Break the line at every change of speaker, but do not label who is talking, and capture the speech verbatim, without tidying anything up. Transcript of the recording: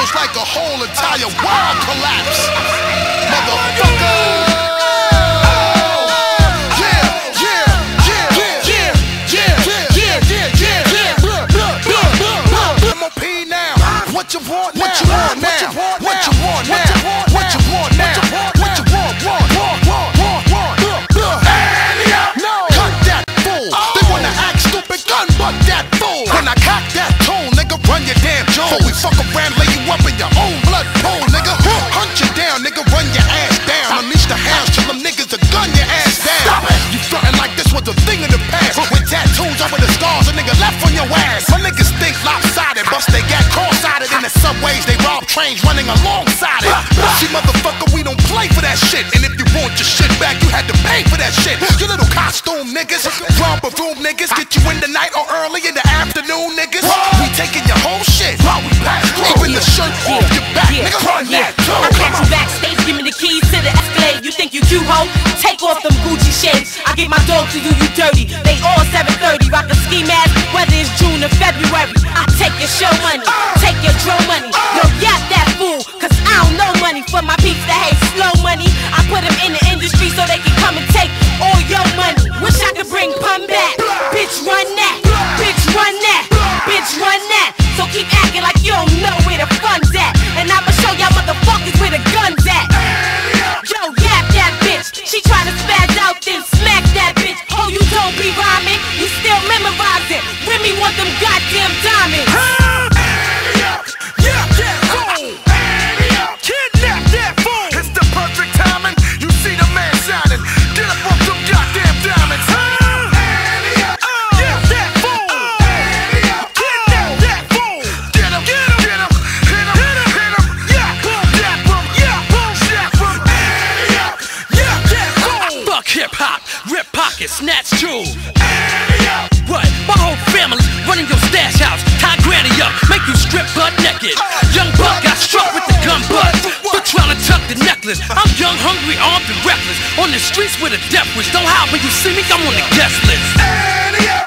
It's like a whole entire world collapse. Motherfucker. What you want now? What you want now? What you want now? What you want now? What you want? Want? Want? Want? Want? Want? No. Cut that fool. They wanna act stupid, gun butt that fool. When I cock that tool, nigga, run your damn jaw. Before we fuck around, lay you up in your own blood pool, nigga. Hunt you down, nigga, run your ass down. Unleash the hounds till them niggas are gun your ass down. You frontin' like this was a thing of the past. With tattoos over the scars, a nigga left on your ass. My niggas think lopsided, bust they got cross-sided in the subways. They rob trains running alongside it. See, motherfucker, we don't play for that shit. And if you want your shit back, you had to pay for that shit. You little costume niggas, romper room niggas, get you in the night or early in the afternoon, niggas. We taking your whole shit, even the shirt off your back, nigga. Run that too.
I catch you backstage, give me the keys to the Escalade. You think you cute, ho? Take off them Gucci shades. I get my dog to do you dirty. They all seven thirty, rock a ski mask, whether it's June or February. I take your show money, take your drum money. Yo, yap that fool, cause I don't know money. For my peeps that hate slow money, I put them in the industry so they can come and take all your money. Wish I could bring pun back. Bitch, run that. Bitch, run that. Bitch, run that. So keep acting like you don't know where the fun's at. And I'ma show y'all motherfuckers where the gun's at. Yo, yap that bitch. She try to spaz out, then smack that bitch. Oh, you don't be rhyming, you still memorize it. Remy want them goddamn diamonds.
Hip-hop, rip pockets, snatch jewels. What? My whole family running your stash house. Tie granny up, make you strip butt naked. Young buck got struck with the gun butt for trying to tuck the necklace. I'm young, hungry, armed, and reckless. On the streets with a death wish. Don't hide when you see me, I'm on the guest list.